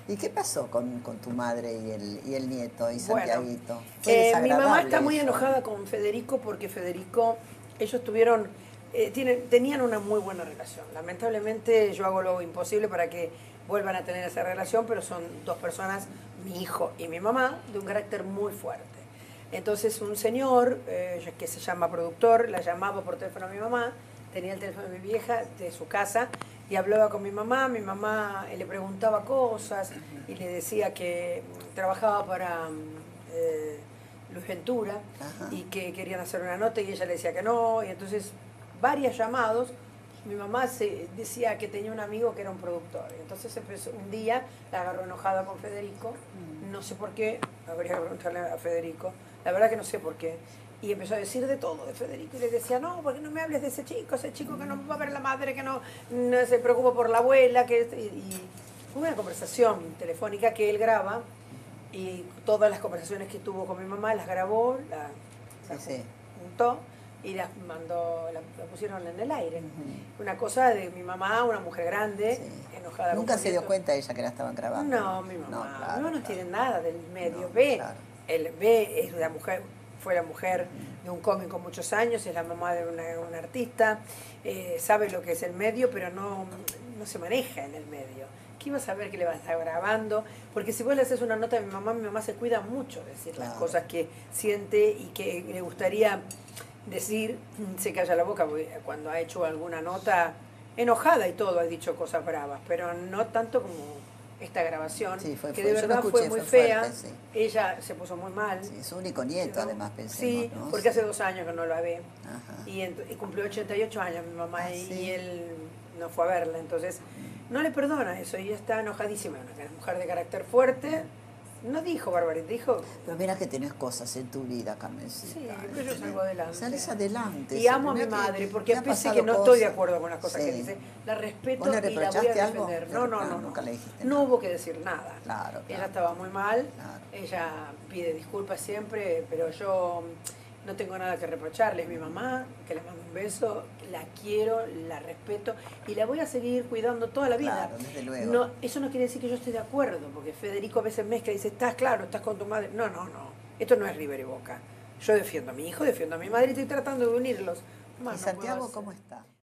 ¿Y qué pasó con tu madre y el nieto y Bueno, Santiaguito? Fue mi mamá está desagradable muy eso. enojada con Federico porque Federico, ellos tuvieron, tenían una muy buena relación. Lamentablemente yo hago lo imposible para que vuelvan a tener esa relación, pero son dos personas, mi hijo y mi mamá, de un carácter muy fuerte. Entonces un señor que se llama productor, la llamaba por teléfono a mi mamá, tenía el teléfono de mi vieja, de su casa, y hablaba con mi mamá le preguntaba cosas y le decía que trabajaba para Luis Ventura Ajá. y que querían hacer una nota y ella le decía que no, y entonces varios llamados. Mi mamá decía que tenía un amigo que era un productor, y entonces empezó, un día la agarró enojada con Federico, no sé por qué, habría que preguntarle a Federico, la verdad que no sé por qué, y empezó a decir de todo de Federico y le decía, no, porque no me hables de ese chico que no va a ver la madre, que no se preocupa por la abuela, y una conversación telefónica que él graba y todas las conversaciones que tuvo con mi mamá las grabó, las Sí, sí. juntó y las mandó, la pusieron en el aire. Ujú. Una cosa de mi mamá, una mujer grande, Sí. enojada con Nunca su se dio nieto. cuenta ella que la estaban grabando, ¿no? No, mi No, mamá, claro, no claro. tiene nada del medio. No, Ve, claro. él ve, es la mujer, fue la mujer Ujú. de un cómico muchos años, es la mamá de una artista, sabe lo que es el medio, pero no se maneja en el medio. ¿Qué iba a saber que le va a estar grabando? Porque si vos le haces una nota a mi mamá se cuida mucho de decir las Claro. cosas que siente y que le gustaría decir, se calla la boca, porque cuando ha hecho alguna nota enojada y todo, ha dicho cosas bravas, pero no tanto como esta grabación, Sí, que de yo lo verdad fue escuché, muy fue fuerte, fea, sí. ella se puso muy mal. Sí, su único nieto, Quedó, además, pensemos, sí, ¿no? porque Sí. hace 2 años que no la ve. Ajá. Y cumplió 88 años mi mamá Ah, y sí. él no fue a verla. Entonces, no le perdona eso y está enojadísima. Una mujer de carácter fuerte. No dijo barbaridad, dijo, Pero mira que tenés cosas en tu vida, sí, Carmencita. pero yo salgo Salís adelante. adelante. Y amo a mi Mirá madre, que porque ha pese que pasado no estoy de cosas. acuerdo con las cosas que Sí. dice, la ¿Vos le respeto y la voy a reprochaste algo? defender. No, no, no, no. Nunca le dijiste No nada. hubo que decir nada. Claro, Ella claro. estaba muy mal, Claro. ella pide disculpas siempre, pero yo no tengo nada que reprocharle. Es mi mamá, que le mando un beso, la quiero, la respeto y la voy a seguir cuidando toda la vida. Claro, desde luego. No, eso no quiere decir que yo esté de acuerdo, porque Federico a veces mezcla y dice, estás claro, estás con tu madre. No, no, no. Esto no es River y Boca. Yo defiendo a mi hijo, defiendo a mi madre y estoy tratando de unirlos. ¿Y Más no puedo Santiago cómo hacer. está?